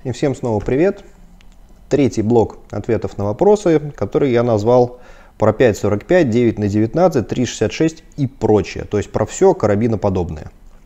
И всем снова привет. Третий блок ответов на вопросы, который я назвал про 5.45, 9 на 19, 3.66 и прочее. То есть про все карабиноподобное.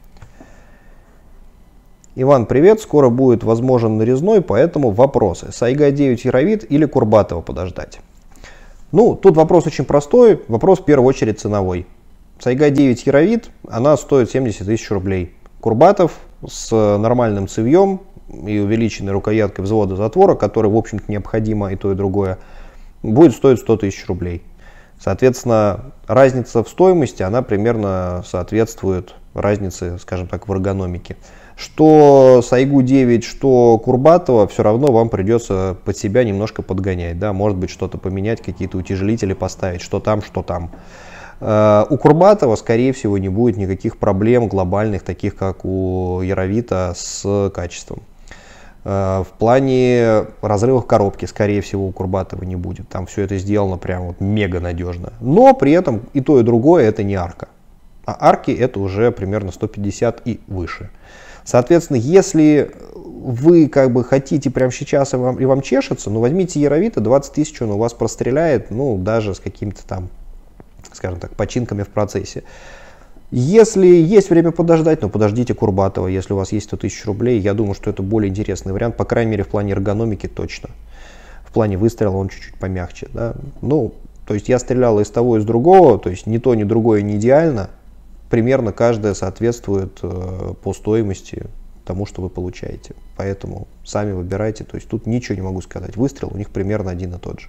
Иван, привет. Скоро будет возможен нарезной, поэтому вопросы. Сайга-9 Яровит или Курбатова подождать? Ну, тут вопрос очень простой. Вопрос в первую очередь ценовой. Сайга-9 Яровит, она стоит 70 тысяч рублей. Курбатов с нормальным цевьем и увеличенной рукояткой взвода затвора, который, в общем-то, необходимо и то, и другое, будет стоить 100 тысяч рублей. Соответственно, разница в стоимости, она примерно соответствует разнице, скажем так, в эргономике. Что Сайгу-9, что Курбатова, все равно вам придется под себя немножко подгонять. Да? Может быть, что-то поменять, какие-то утяжелители поставить, что там, что там. У Курбатова, скорее всего, не будет никаких проблем глобальных, таких как у Яровита, с качеством. В плане разрывов коробки, скорее всего, у Курбатова не будет. Там все это сделано прям вот мега надежно. Но при этом и то, и другое это не арка. А арки это уже примерно 150 и выше. Соответственно, если вы как бы хотите прямо сейчас и вам чешется, ну возьмите Яровита, 20 тысяч он у вас простреляет, ну даже с какими-то там, скажем так, починками в процессе. Если есть время подождать, ну подождите Курбатова, если у вас есть 100 тысяч рублей, я думаю, что это более интересный вариант, по крайней мере в плане эргономики точно. В плане выстрела он чуть-чуть помягче. Да? Ну, то есть я стрелял из того, и из другого, то есть ни то, ни другое не идеально. Примерно каждое соответствует по стоимости тому, что вы получаете. Поэтому сами выбирайте, то есть тут ничего не могу сказать. Выстрел у них примерно один и тот же.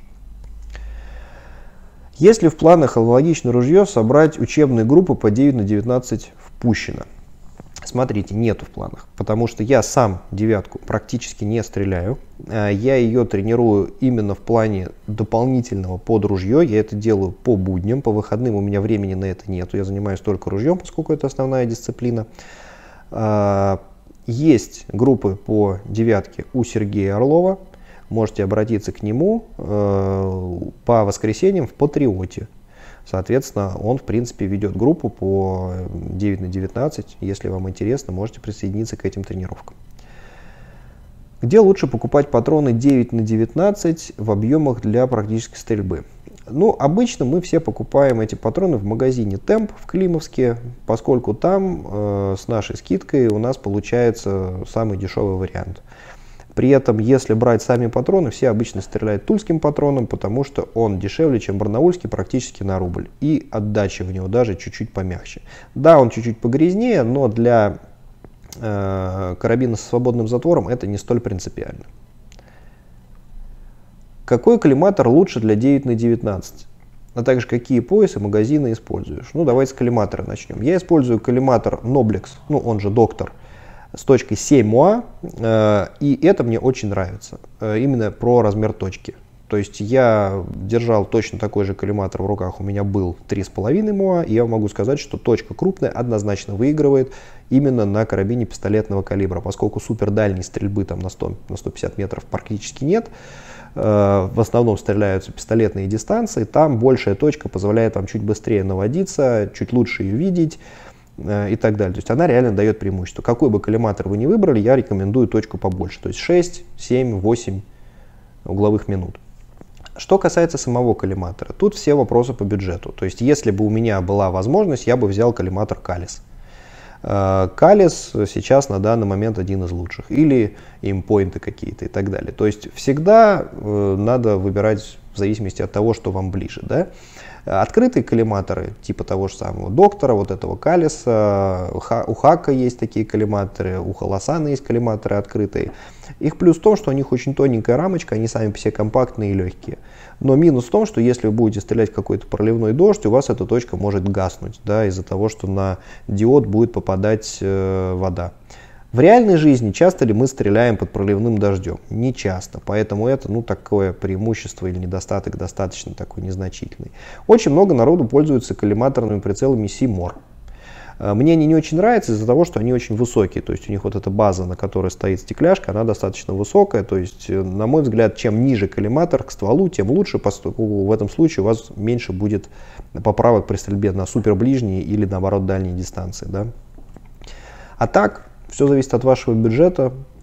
Есть ли в планах аналогичное ружье собрать учебные группы по 9 на 19 в Пущино? Смотрите, нету в планах, потому что я сам девятку практически не стреляю. Я ее тренирую именно в плане дополнительного под ружье. Я это делаю по будням, по выходным у меня времени на это нету. Я занимаюсь только ружьем, поскольку это основная дисциплина. Есть группы по девятке у Сергея Орлова. Можете обратиться к нему по воскресеньям в Патриоте. Соответственно, он, в принципе, ведет группу по 9 на 19. Если вам интересно, можете присоединиться к этим тренировкам. Где лучше покупать патроны 9 на 19 в объемах для практической стрельбы? Ну, обычно мы все покупаем эти патроны в магазине Темп в Климовске, поскольку там с нашей скидкой у нас получается самый дешевый вариант. При этом, если брать сами патроны, все обычно стреляют тульским патроном, потому что он дешевле, чем барнаульский, практически на рубль. И отдача в него даже чуть-чуть помягче. Да, он чуть-чуть погрязнее, но для карабина со свободным затвором это не столь принципиально. Какой коллиматор лучше для 9 на 19? А также какие поясы, магазины используешь? Ну, давайте с коллиматора начнем. Я использую коллиматор Noblex, ну он же Доктор, с точкой 7 МОА, и это мне очень нравится, именно про размер точки. То есть я держал точно такой же коллиматор в руках, у меня был 3,5 МОА, и я могу сказать, что точка крупная однозначно выигрывает именно на карабине пистолетного калибра, поскольку супер дальней стрельбы там на 100-150 метров практически нет. В основном стреляются пистолетные дистанции, там большая точка позволяет вам чуть быстрее наводиться, чуть лучше ее видеть и так далее. То есть она реально дает преимущество. Какой бы коллиматор вы ни выбрали, я рекомендую точку побольше, то есть 6, 7, 8 угловых минут. Что касается самого коллиматора, тут все вопросы по бюджету. То есть если бы у меня была возможность, я бы взял коллиматор Калис. Калис сейчас на данный момент один из лучших. Или импоинты какие-то и так далее. То есть всегда надо выбирать в зависимости от того, что вам ближе. Да? Открытые коллиматоры, типа того же самого Доктора, вот этого Калиса, у Хака есть такие коллиматоры, у Холосана есть коллиматоры открытые. Их плюс в том, что у них очень тоненькая рамочка, они сами по себе компактные и легкие. Но минус в том, что если вы будете стрелять в какой-то проливной дождь, у вас эта точка может гаснуть, да, из-за того, что на диод будет попадать вода. В реальной жизни часто ли мы стреляем под проливным дождем? Не часто, поэтому это такое преимущество или недостаток достаточно такой незначительный. Очень много народу пользуются коллиматорными прицелами Симор. Мне они не очень нравятся из-за того, что они очень высокие, то есть у них вот эта база, на которой стоит стекляшка, она достаточно высокая, то есть, на мой взгляд, чем ниже коллиматор к стволу, тем лучше, поскольку в этом случае у вас меньше будет поправок при стрельбе на супер ближние или наоборот дальние дистанции. Да? А так, все зависит от вашего бюджета.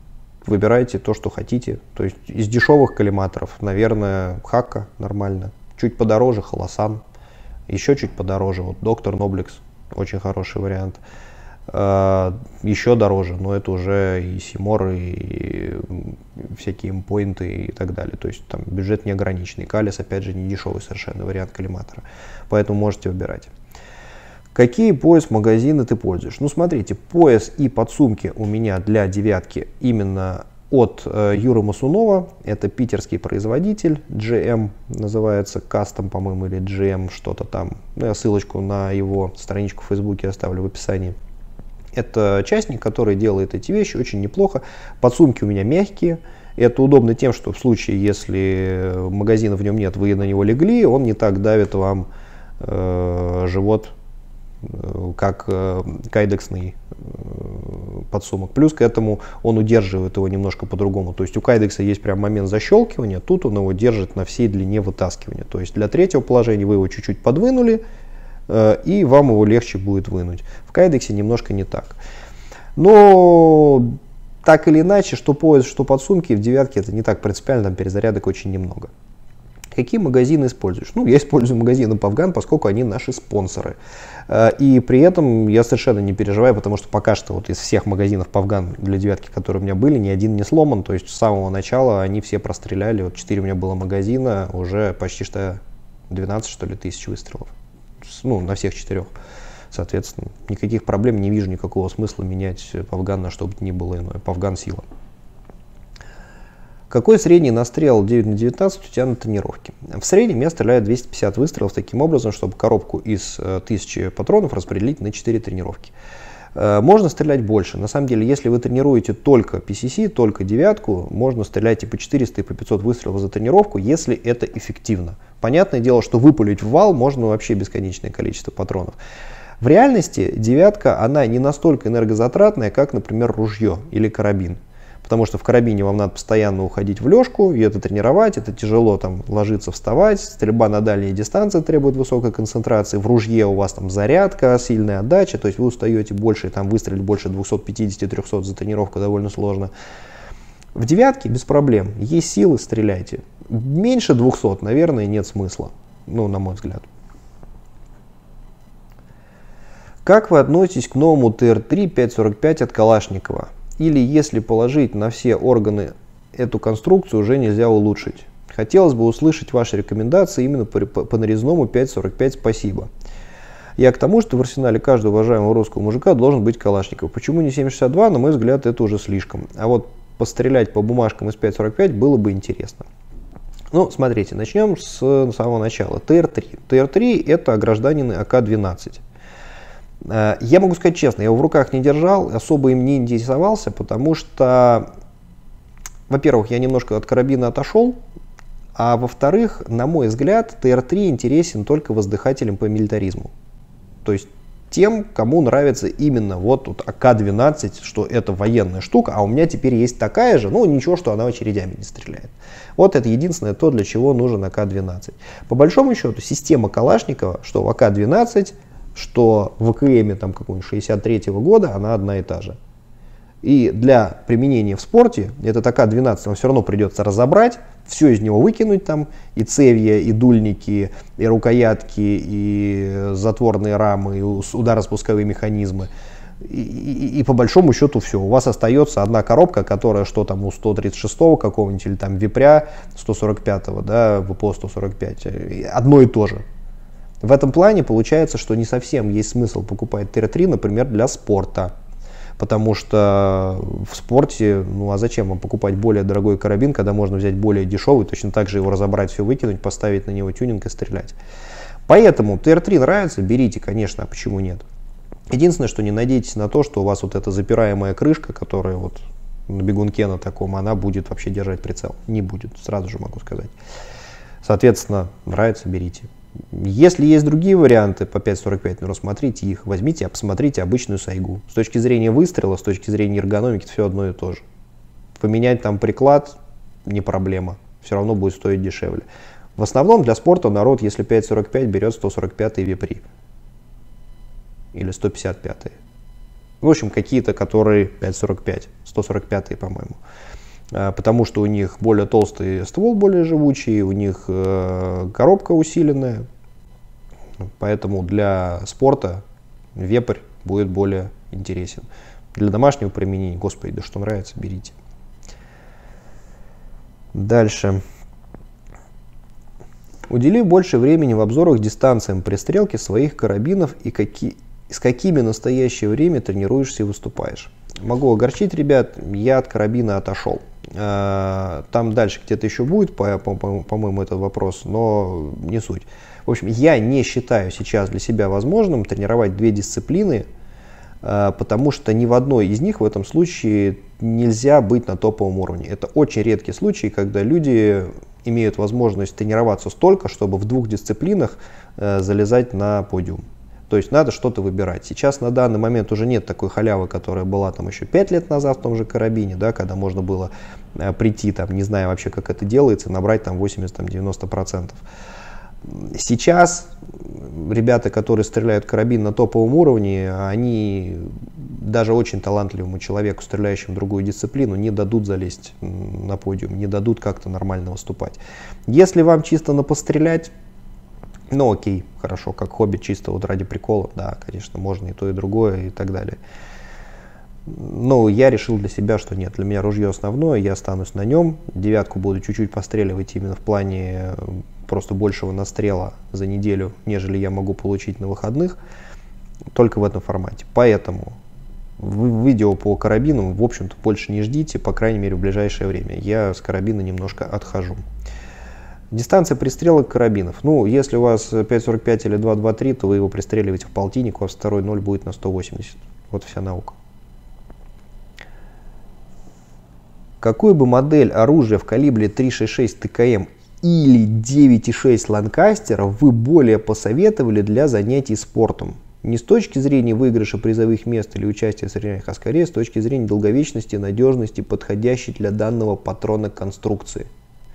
выбирайте то, что хотите. То есть из дешевых коллиматоров, наверное, Hakka нормально. Чуть подороже Holosun. Еще чуть подороже, вот Доктор Noblex, очень хороший вариант. Еще дороже, но это уже и Симор, и всякие импоинты и так далее. То есть там бюджет неограниченный. Калис, опять же, не дешевый совершенно вариант коллиматора. Поэтому можете выбирать. Какие пояс-магазины ты пользуешь? Ну, смотрите, пояс и подсумки у меня для девятки именно от Юры Масунова. Это питерский производитель, GM называется, Custom, по-моему, или GM что-то там. Ну, я ссылочку на его страничку в Фейсбуке оставлю в описании. Это частник, который делает эти вещи очень неплохо. Подсумки у меня мягкие. Это удобно тем, что в случае, если магазина в нем нет, вы на него легли, он не так давит вам живот, как кайдексный подсумок. Плюс к этому он удерживает его немножко по-другому. То есть у кайдекса есть прям момент защелкивания, тут он его держит на всей длине вытаскивания. То есть для третьего положения вы его чуть-чуть подвинули, и вам его легче будет вынуть. В кайдексе немножко не так. Но так или иначе, что пояс, что подсумки в девятке это не так принципиально, там перезарядок очень немного. Какие магазины используешь? Ну, я использую магазины Pavgan, поскольку они наши спонсоры. И при этом я совершенно не переживаю, потому что пока что вот из всех магазинов Pavgan для девятки, которые у меня были, ни один не сломан. То есть с самого начала они все простреляли. Вот 4 у меня было магазина, уже почти что 12, что ли, тысяч выстрелов. Ну, на всех 4. Соответственно, никаких проблем, не вижу никакого смысла менять Pavgan на что бы то ни было иное. Pavgan сила. Какой средний настрел 9 на 19 у тебя на тренировке? В среднем я стреляю 250 выстрелов таким образом, чтобы коробку из 1000 патронов распределить на 4 тренировки. Можно стрелять больше. На самом деле, если вы тренируете только PCC, только девятку, можно стрелять и по 400, и по 500 выстрелов за тренировку, если это эффективно. Понятное дело, что выпулить в вал можно вообще бесконечное количество патронов. В реальности девятка, она не настолько энергозатратная, как, например, ружье или карабин. Потому что в карабине вам надо постоянно уходить в лёжку, и это тренировать, это тяжело там ложиться, вставать. Стрельба на дальние дистанции требует высокой концентрации. В ружье у вас там зарядка, сильная отдача, то есть вы устаете больше, там выстрелить больше 250-300 за тренировку довольно сложно. В девятке без проблем, есть силы, стреляйте. Меньше 200, наверное, нет смысла, ну, на мой взгляд. Как вы относитесь к новому ТР-3 5.45 от Калашникова? Или если положить на все органы эту конструкцию, уже нельзя улучшить? Хотелось бы услышать ваши рекомендации именно по нарезному 5.45, спасибо. Я к тому, что в арсенале каждого уважаемого русского мужика должен быть Калашников. Почему не 7.62? На мой взгляд, это уже слишком. А вот пострелять по бумажкам из 5.45 было бы интересно. Ну, смотрите, начнем с самого начала. ТР-3. ТР-3 это гражданины АК-12. Я могу сказать честно, я его в руках не держал, особо им не интересовался, потому что, во-первых, я немножко от карабина отошел, а во-вторых, на мой взгляд, ТР-3 интересен только воздыхателям по милитаризму. То есть тем, кому нравится именно вот тут АК-12, что это военная штука, а у меня теперь есть такая же, ну ничего, что она очередями не стреляет. Вот это единственное то, для чего нужен АК-12. По большому счету, система Калашникова, что в АК-12, что в АКМе там какого-нибудь 63-го года, она одна и та же. И для применения в спорте этот АК-12 вам все равно придется разобрать, все из него выкинуть, там и цевья, и дульники, и рукоятки, и затворные рамы, и удароспусковые механизмы. И по большому счету все. У вас остается одна коробка, которая что там у 136-го какого-нибудь, или там Випря 145-го, да, ВПО 145, одно и то же. В этом плане получается, что не совсем есть смысл покупать ТР-3, например, для спорта. Потому что в спорте, ну а зачем вам покупать более дорогой карабин, когда можно взять более дешевый, точно так же его разобрать, все выкинуть, поставить на него тюнинг и стрелять. Поэтому ТР-3 нравится, берите, конечно, а почему нет. Единственное, что не надейтесь на то, что у вас вот эта запираемая крышка, которая вот на бегунке на таком, она будет вообще держать прицел. Не будет, сразу же могу сказать. Соответственно, нравится, берите. Если есть другие варианты по 5.45, ну рассмотрите их, возьмите, посмотрите обычную сайгу. С точки зрения выстрела, с точки зрения эргономики, все одно и то же. Поменять там приклад не проблема, все равно будет стоить дешевле. В основном для спорта народ, если 5.45, берет 145 Випри или 155. В общем, какие-то, которые 5,45, 145, по-моему. Потому что у них более толстый ствол, более живучий, у них коробка усиленная. Поэтому для спорта вепрь будет более интересен. Для домашнего применения, господи, да что нравится, берите. Дальше. Удели больше времени в обзорах дистанциям пристрелки своих карабинов и с какими в настоящее время тренируешься и выступаешь. Могу огорчить ребят, я от карабина отошел. Там дальше где-то еще будет, по-моему, этот вопрос, но не суть. В общем, я не считаю сейчас для себя возможным тренировать две дисциплины, потому что ни в одной из них в этом случае нельзя быть на топовом уровне. Это очень редкий случай, когда люди имеют возможность тренироваться столько, чтобы в двух дисциплинах залезать на подиум. То есть надо что-то выбирать. Сейчас на данный момент уже нет такой халявы, которая была там еще 5 лет назад в том же карабине, да, когда можно было прийти, там, не знаю вообще, как это делается, набрать там 80-90%. Сейчас ребята, которые стреляют карабин на топовом уровне, они даже очень талантливому человеку, стреляющему в другую дисциплину, не дадут залезть на подиум, не дадут как-то нормально выступать. Если вам чисто на пострелять, ну окей, хорошо, как хобби чисто вот ради прикола, да, конечно, можно и то, и другое, и так далее. Но я решил для себя, что нет, для меня ружье основное, я останусь на нем, девятку буду чуть-чуть постреливать именно в плане просто большего настрела за неделю, нежели я могу получить на выходных, только в этом формате. Поэтому видео по карабинам, в общем-то, больше не ждите, по крайней мере, в ближайшее время. Я с карабина немножко отхожу. Дистанция пристрелок карабинов. Ну, если у вас 5,45 или 2,23, то вы его пристреливаете в полтинник, у вас второй 0 будет на 180. Вот вся наука. Какую бы модель оружия в калибре 3,66 ТКМ или 9,6 Ланкастера вы более посоветовали для занятий спортом? Не с точки зрения выигрыша призовых мест или участия в соревнованиях, а скорее с точки зрения долговечности и надежности, подходящей для данного патрона конструкции.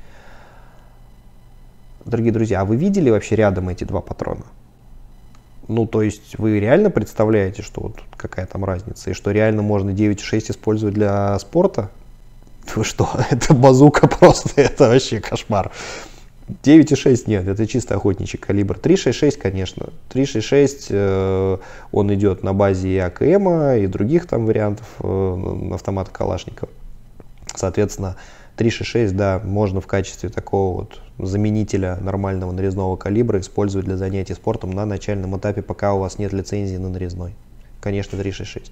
Дорогие друзья, а вы видели вообще рядом эти два патрона? Ну, то есть вы реально представляете, что вот какая там разница, и что реально можно 9,6 использовать для спорта? Вы что, это базука просто, это вообще кошмар. 9,6 нет, это чисто охотничий калибр. 3,66, конечно. 3,66 он идет на базе и АКМ, и других там вариантов автомата Калашникова. Соответственно, 3,66, да, можно в качестве такого вот заменителя нормального нарезного калибра использовать для занятий спортом на начальном этапе, пока у вас нет лицензии на нарезной. Конечно, 3,66.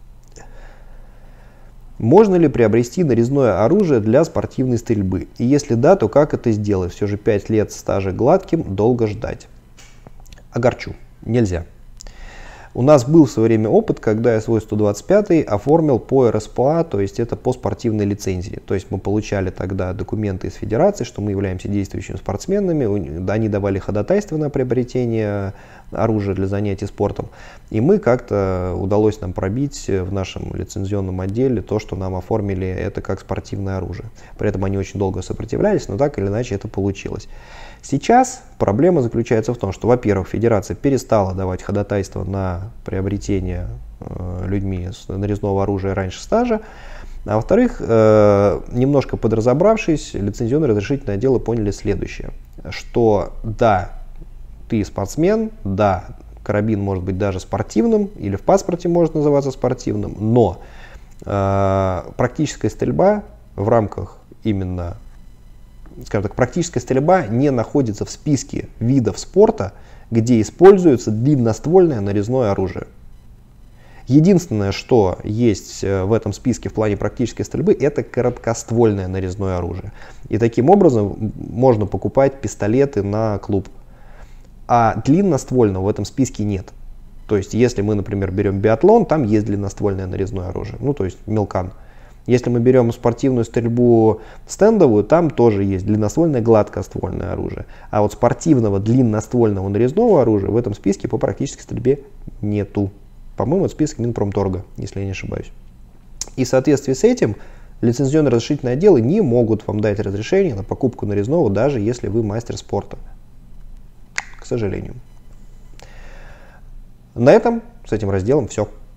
Можно ли приобрести нарезное оружие для спортивной стрельбы? И если да, то как это сделать? Все же 5 лет стажа гладким, долго ждать. Огорчу. Нельзя. У нас был в свое время опыт, когда я свой 125 оформил по РСПА, то есть это по спортивной лицензии. То есть мы получали тогда документы из федерации, что мы являемся действующими спортсменами, они давали ходатайство на приобретение оружия для занятий спортом. И мы как-то удалось нам пробить в нашем лицензионном отделе то, что нам оформили это как спортивное оружие. При этом они очень долго сопротивлялись, но так или иначе это получилось. Сейчас проблема заключается в том, что, во-первых, федерация перестала давать ходатайство на приобретение людьми нарезного оружия раньше стажа, а во-вторых, немножко подразобравшись, лицензионные разрешительные отделы поняли следующее, что да, ты спортсмен, да, карабин может быть даже спортивным или в паспорте может называться спортивным, но практическая стрельба в рамках именно, скажем так, практическая стрельба не находится в списке видов спорта, где используется длинноствольное нарезное оружие. Единственное, что есть в этом списке в плане практической стрельбы, это короткоствольное нарезное оружие. И таким образом можно покупать пистолеты на клуб. А длинноствольного в этом списке нет. То есть, если мы, например, берем биатлон, там есть длинноствольное нарезное оружие, ну то есть мелкан. Если мы берем спортивную стрельбу стендовую, там тоже есть длинноствольное гладкоствольное оружие. А вот спортивного длинноствольного нарезного оружия в этом списке по практической стрельбе нету. По-моему, это список Минпромторга, если я не ошибаюсь. И в соответствии с этим лицензионные разрешительные отделы не могут вам дать разрешение на покупку нарезного, даже если вы мастер спорта. К сожалению. На этом с этим разделом все.